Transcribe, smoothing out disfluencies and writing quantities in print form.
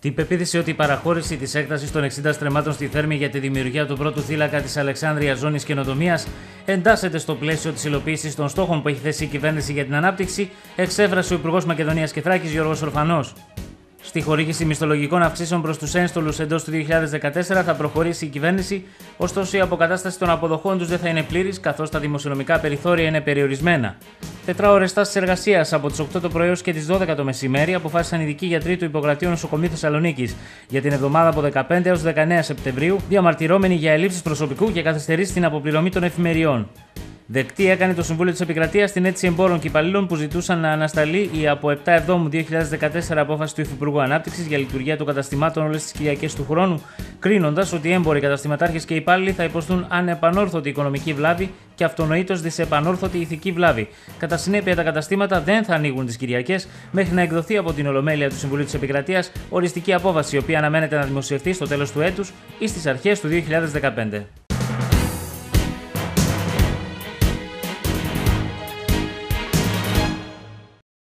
Την πεποίθηση ότι η παραχώρηση της έκτασης των 60 στρεμμάτων στη Θέρμη για τη δημιουργία του πρώτου θύλακα της Αλεξάνδρειας ζώνης καινοτομίας εντάσσεται στο πλαίσιο της υλοποίησης των στόχων που έχει θέσει η κυβέρνηση για την ανάπτυξη, εξέφρασε ο Υπουργός Μακεδονίας και Θράκης Γιώργος Ορφανός. Στη χορήγηση μισθολογικών αυξήσεων προς τους ένστολους εντός του 2014 θα προχωρήσει η κυβέρνηση, ωστόσο η αποκατάσταση των αποδοχών τους δεν θα είναι πλήρης, καθώς τα δημοσιονομικά περιθώρια είναι περιορισμένα. 4 ώρες τάσης εργασίας από τις 8 το πρωί έως και τις 12 το μεσημέρι αποφάσισαν οι ειδικοί γιατροί του Ιπποκρατείου Νοσοκομείου Θεσσαλονίκης για την εβδομάδα από 15 έως 19 Σεπτεμβρίου, διαμαρτυρόμενοι για ελλείψεις προσωπικού και καθυστερήσεις στην αποπληρωμή των εφημεριών. Δεκτή έκανε το Συμβούλιο της Επικρατείας την αίτηση εμπόρων και υπαλλήλων που ζητούσαν να ανασταλεί η από 7 Εβδόμου 2014 απόφαση του Υφυπουργού Ανάπτυξης για λειτουργία των καταστημάτων όλες τις Κυριακές του χρόνου, κρίνοντας ότι οι έμποροι, καταστηματάρχες και υπάλληλοι θα υποστούν ανεπανόρθωτη οικονομική βλάβη και αυτονοήτως δυσεπανόρθωτη ηθική βλάβη. Κατά συνέπεια, τα καταστήματα δεν θα ανοίγουν τις Κυριακές μέχρι να εκδοθεί από την Ολομέλεια του Συμβουλίου της Επικρατείας οριστική απόφαση, η οποία αναμένεται να δημοσιευτεί στο τέλος του έτους ή στις αρχές του 2015.